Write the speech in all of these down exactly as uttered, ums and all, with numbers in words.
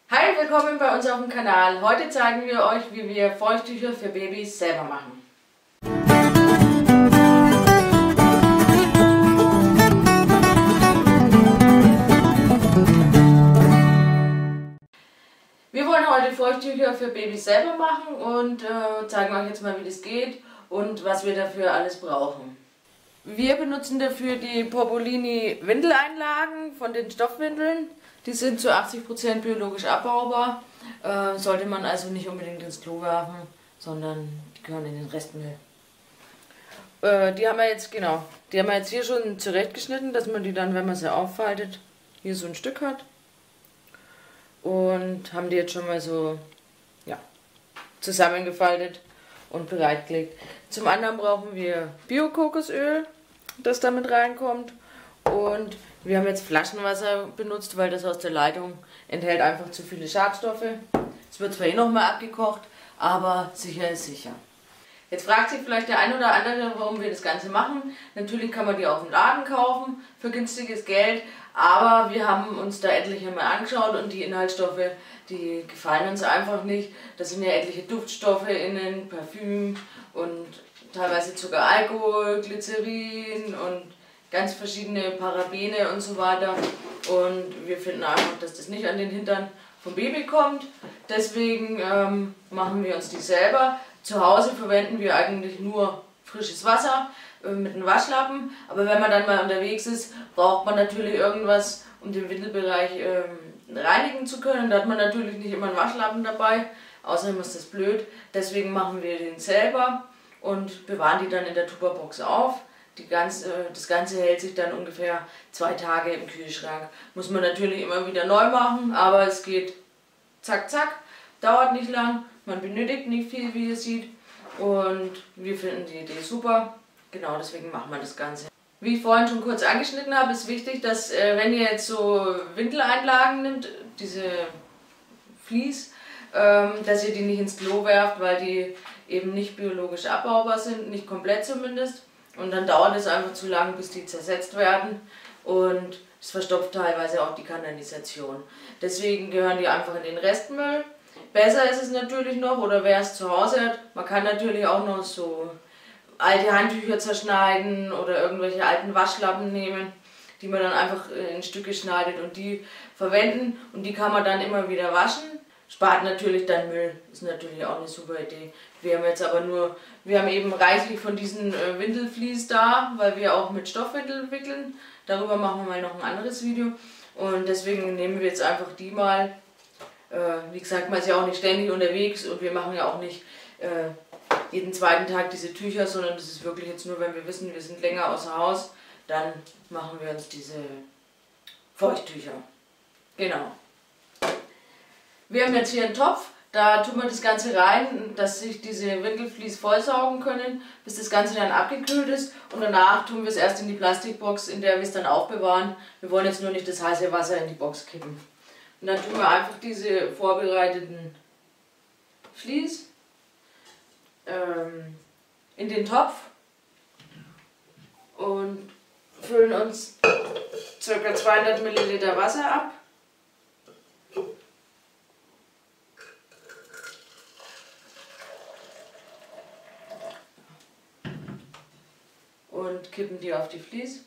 Hi, willkommen bei uns auf dem Kanal. Heute zeigen wir euch, wie wir Feuchttücher für Babys selber machen. Wir wollen heute Feuchttücher für Babys selber machen und äh, zeigen euch jetzt mal, wie das geht und was wir dafür alles brauchen. Wir benutzen dafür die Popolini Windeleinlagen von den Stoffwindeln. Die sind zu achtzig Prozent biologisch abbaubar. Äh, sollte man also nicht unbedingt ins Klo werfen, sondern die gehören in den Restmüll. Äh, die haben wir jetzt, genau, die haben wir jetzt hier schon zurechtgeschnitten, dass man die dann, wenn man sie auffaltet, hier so ein Stück hat. Und haben die jetzt schon mal so, ja, zusammengefaltet und bereitgelegt. Zum anderen brauchen wir Bio-Kokosöl, das da mit reinkommt. Und wir haben jetzt Flaschenwasser benutzt, weil das aus der Leitung enthält einfach zu viele Schadstoffe. Es wird zwar eh nochmal abgekocht, aber sicher ist sicher. Jetzt fragt sich vielleicht der ein oder andere, warum wir das Ganze machen. Natürlich kann man die auf dem Laden kaufen für günstiges Geld, aber wir haben uns da etliche mal angeschaut und die Inhaltsstoffe, die gefallen uns einfach nicht. Das sind ja etliche Duftstoffe innen, Parfüm und teilweise sogar Alkohol, Glycerin und ganz verschiedene Parabene und so weiter. Und wir finden einfach, dass das nicht an den Hintern vom Baby kommt. Deswegen ähm, machen wir uns die selber. Zu Hause verwenden wir eigentlich nur frisches Wasser äh, mit einem Waschlappen. Aber wenn man dann mal unterwegs ist, braucht man natürlich irgendwas, um den Windelbereich ähm, reinigen zu können. Da hat man natürlich nicht immer einen Waschlappen dabei. Außerdem ist das blöd. Deswegen machen wir den selber und bewahren die dann in der Tupperbox auf. Die ganze, das Ganze hält sich dann ungefähr zwei Tage im Kühlschrank. Muss man natürlich immer wieder neu machen, aber es geht zack zack, dauert nicht lang, man benötigt nicht viel, wie ihr seht. Und wir finden die Idee super, genau deswegen machen wir das Ganze. Wie ich vorhin schon kurz angeschnitten habe, ist wichtig, dass äh, wenn ihr jetzt so Windeleinlagen nimmt, diese Vlies, ähm, dass ihr die nicht ins Klo werft, weil die eben nicht biologisch abbaubar sind, nicht komplett zumindest. Und dann dauert es einfach zu lang, bis die zersetzt werden und es verstopft teilweise auch die Kanalisation. Deswegen gehören die einfach in den Restmüll. Besser ist es natürlich noch, oder wer es zu Hause hat, man kann natürlich auch noch so alte Handtücher zerschneiden oder irgendwelche alten Waschlappen nehmen, die man dann einfach in Stücke schneidet und die verwenden und die kann man dann immer wieder waschen. Spart natürlich dann Müll, ist natürlich auch eine super Idee. Wir haben jetzt aber nur, wir haben eben reichlich von diesen äh, Windelflies da, weil wir auch mit Stoffwindeln wickeln. Darüber machen wir mal noch ein anderes Video. Und deswegen nehmen wir jetzt einfach die mal. Äh, wie gesagt, man ist ja auch nicht ständig unterwegs und wir machen ja auch nicht äh, jeden zweiten Tag diese Tücher, sondern das ist wirklich jetzt nur, wenn wir wissen, wir sind länger außer Haus, dann machen wir uns diese Feuchttücher. Genau. Wir haben jetzt hier einen Topf, da tun wir das Ganze rein, dass sich diese Windelflies vollsaugen können, bis das Ganze dann abgekühlt ist. Und danach tun wir es erst in die Plastikbox, in der wir es dann aufbewahren. Wir wollen jetzt nur nicht das heiße Wasser in die Box kippen. Und dann tun wir einfach diese vorbereiteten Vlies ähm, in den Topf und füllen uns ca. zweihundert Milliliter Wasser ab. Und kippen die auf die Vlies.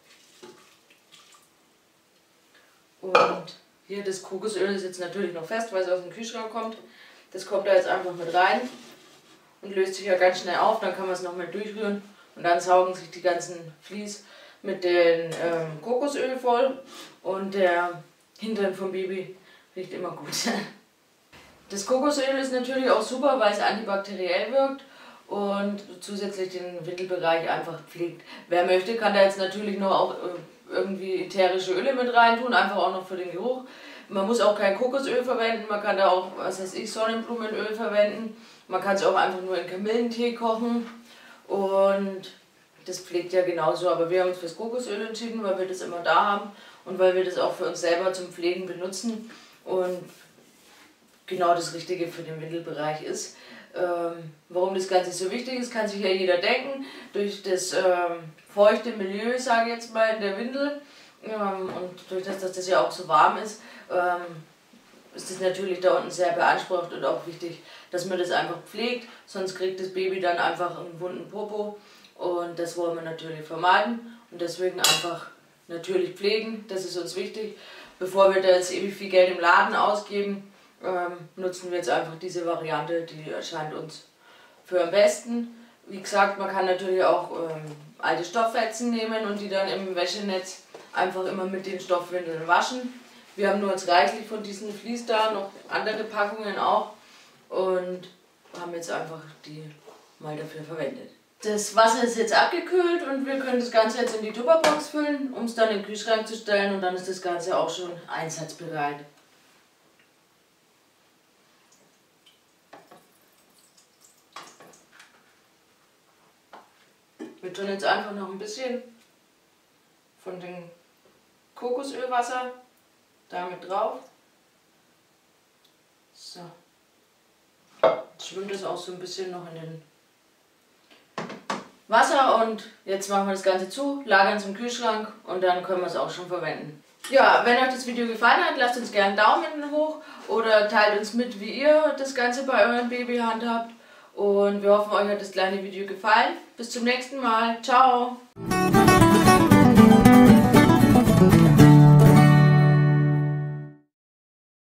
Und hier das Kokosöl ist jetzt natürlich noch fest, weil es aus dem Kühlschrank kommt. Das kommt da jetzt einfach mit rein und löst sich ja ganz schnell auf. Dann kann man es nochmal durchrühren und dann saugen sich die ganzen Vlies mit dem ähm, Kokosöl voll und der Hintern vom Baby riecht immer gut. Das Kokosöl ist natürlich auch super, weil es antibakteriell wirkt und zusätzlich den Windelbereich einfach pflegt. Wer möchte, kann da jetzt natürlich noch auch irgendwie ätherische Öle mit reintun, einfach auch noch für den Geruch. Man muss auch kein Kokosöl verwenden, man kann da auch, was weiß ich, Sonnenblumenöl verwenden. Man kann es auch einfach nur in Kamillentee kochen und das pflegt ja genauso. Aber wir haben uns fürs Kokosöl entschieden, weil wir das immer da haben und weil wir das auch für uns selber zum Pflegen benutzen und genau das Richtige für den Windelbereich ist. Ähm, warum das Ganze so wichtig ist, kann sich ja jeder denken. Durch das ähm, feuchte Milieu, sage ich jetzt mal, in der Windel ähm, und durch das, dass das ja auch so warm ist, ähm, ist es natürlich da unten sehr beansprucht und auch wichtig, dass man das einfach pflegt, sonst kriegt das Baby dann einfach einen wunden Popo und das wollen wir natürlich vermeiden und deswegen einfach natürlich pflegen, das ist uns wichtig. Bevor wir da jetzt ewig viel Geld im Laden ausgeben, ähm, nutzen wir jetzt einfach diese Variante, die erscheint uns für am besten. Wie gesagt, man kann natürlich auch ähm, alte Stofffetzen nehmen und die dann im Wäschenetz einfach immer mit den Stoffwindeln waschen. Wir haben nur jetzt reichlich von diesen Vlies da, noch andere Packungen auch und haben jetzt einfach die mal dafür verwendet. Das Wasser ist jetzt abgekühlt und wir können das Ganze jetzt in die Tupperbox füllen, um es dann in den Kühlschrank zu stellen und dann ist das Ganze auch schon einsatzbereit. Wir tun jetzt einfach noch ein bisschen von dem Kokosölwasser damit drauf. So. Jetzt schwimmt es auch so ein bisschen noch in den Wasser und jetzt machen wir das Ganze zu, lagern es im Kühlschrank und dann können wir es auch schon verwenden. Ja, wenn euch das Video gefallen hat, lasst uns gerne einen Daumen hoch oder teilt uns mit, wie ihr das Ganze bei eurem Baby handhabt. Und wir hoffen, euch hat das kleine Video gefallen. Bis zum nächsten Mal. Ciao!